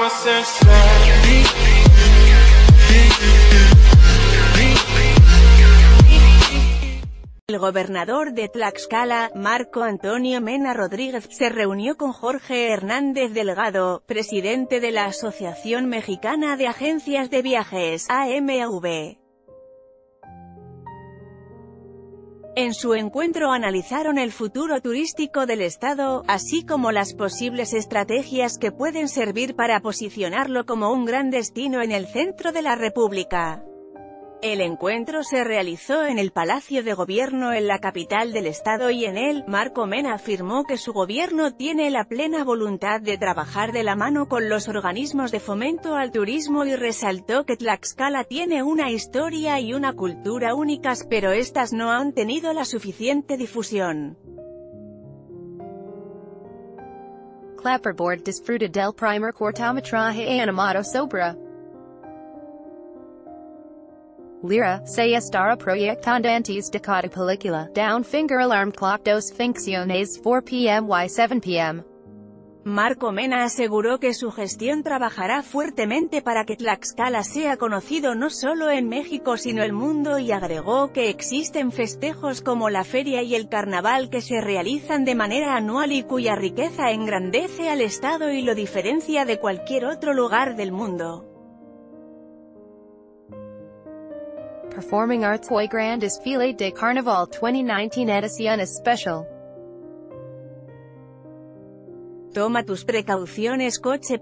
El gobernador de Tlaxcala, Marco Antonio Mena Rodríguez, se reunió con Jorge Hernández Delgado, presidente de la Asociación Mexicana de Agencias de Viajes, AMAV. En su encuentro analizaron el futuro turístico del estado, así como las posibles estrategias que pueden servir para posicionarlo como un gran destino en el centro de la República. El encuentro se realizó en el Palacio de Gobierno en la capital del estado y en él, Marco Mena afirmó que su gobierno tiene la plena voluntad de trabajar de la mano con los organismos de fomento al turismo y resaltó que Tlaxcala tiene una historia y una cultura únicas, pero estas no han tenido la suficiente difusión. Clapperboard disfruta del primer cortometraje animado sobre Lira, se estará proyectando antes de cada película. Downfinger Alarm Clock 2 Funciones 4 p.m. y 7 p.m. Marco Mena aseguró que su gestión trabajará fuertemente para que Tlaxcala sea conocido no solo en México sino el mundo y agregó que existen festejos como la feria y el carnaval que se realizan de manera anual y cuya riqueza engrandece al estado y lo diferencia de cualquier otro lugar del mundo. Performing Arts Hoy Grand Desfile de Carnaval 2019 Edición Especial. Toma tus precauciones.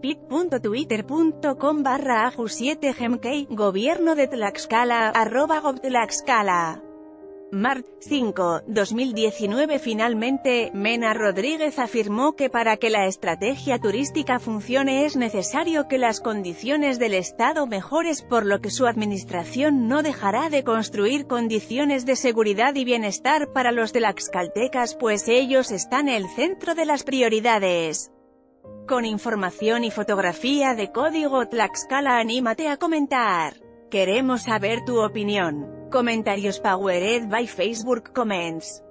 cochepit.twitter.com/aju7gemk, Gobierno de Tlaxcala, @gobtlaxcala. Mart. 5, 2019. Finalmente, Mena Rodríguez afirmó que para que la estrategia turística funcione es necesario que las condiciones del Estado mejores, por lo que su administración no dejará de construir condiciones de seguridad y bienestar para los tlaxcaltecas, pues ellos están en el centro de las prioridades. Con información y fotografía de Código Tlaxcala, anímate a comentar. Queremos saber tu opinión. Comentarios powered by Facebook Comments.